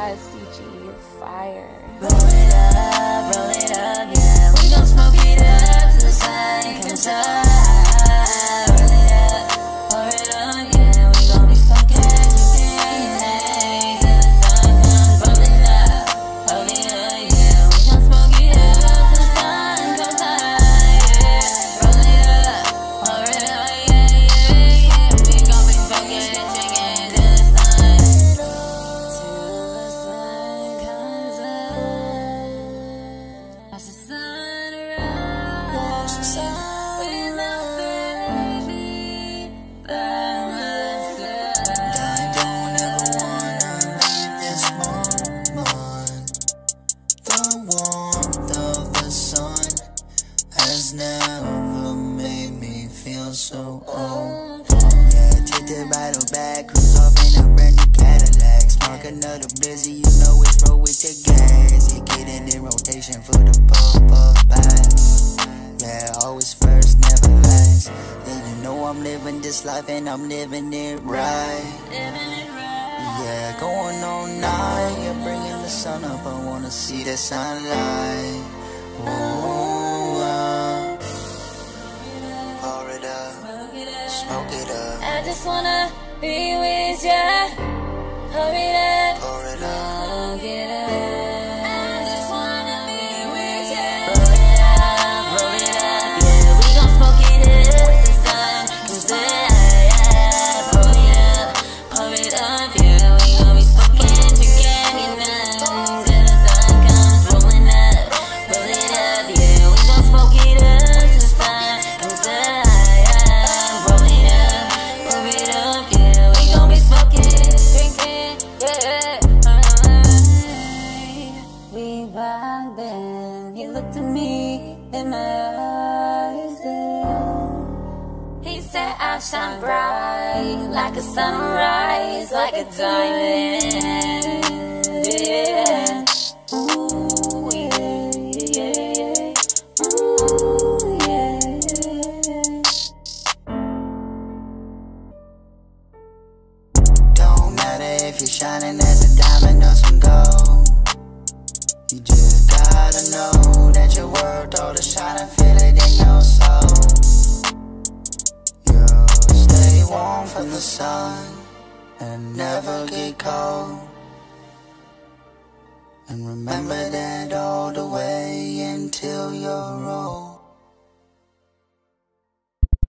CG fire. Roll it up, yeah. We gon' smoke it up till the sun comes up. Roll it up, pour it up, yeah. We gon' be smoking till the sun comes. Roll it up, yeah. We gon' smoke it up till the sun comes up, yeah. Roll it up, pour it up, yeah. We gon' be smoking and drinking till the sun comes up. Watch the sun rise with my baby by my side. I don't ever wanna leave this moment. The warmth of the sun has never made me feel so old. Yeah, take the bottle back, cruise off in a brand new Cadillac. Spark another blizzy, you know it's roll with the gas. You get it in rotation for the pop back. Yeah, always first, never last. Yeah, you know I'm living this life and I'm living it right. Yeah, going all night, yeah, bringing the sun up. I wanna see the sunlight. Ooh, pour it up, smoke it up, I just wanna be with ya. Hurry up, pour it up. smoke it up. I just wanna be with ya. Roll it up, yeah. We gon' smoke it up till the sun comes up. Roll it up, pour it up, yeah. We gon' be smoking, drinking, you know, till the sun comes. Rolling up, yeah. We gon' smoke it up till the sun comes up. Roll it up, pour it up, yeah. We gon' be smoking, drinking, yeah. We vibing. He looked at me in my eyes, yeah. He said I shine bright like a sunrise, like a diamond, yeah. Ooh, yeah, yeah, yeah. Ooh, yeah. Don't matter if you're shining as a diamond or some gold. You just gotta know that you're worth all the shine and feel it in your soul. You'll stay warm from the sun and never get cold. And remember that all the way until you're old.